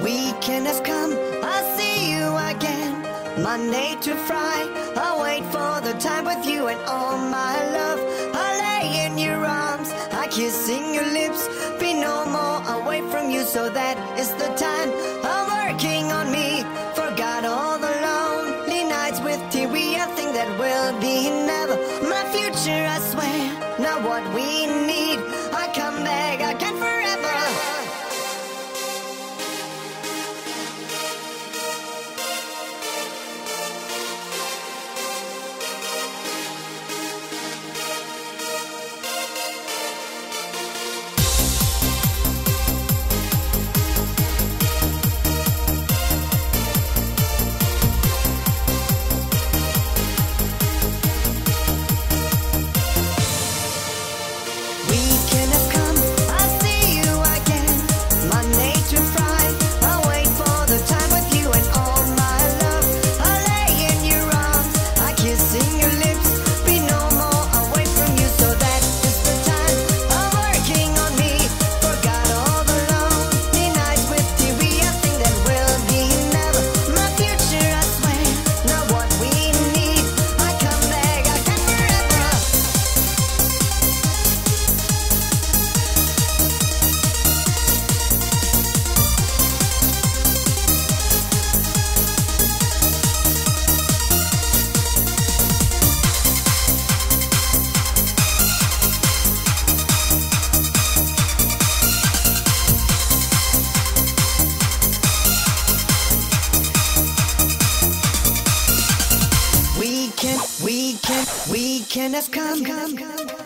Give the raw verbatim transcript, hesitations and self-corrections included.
Weekend has come, I'll see you again. Monday to Friday, I'll wait for the time with you. And all my love, I'll lay in your arms, I kissing your lips, be no more away from you. So that is the time I'm working on me. Forgot all the lonely nights with teary. I think that will be never my future, I swear. Now what we need, I come back again forever. Weekend, weekend has come.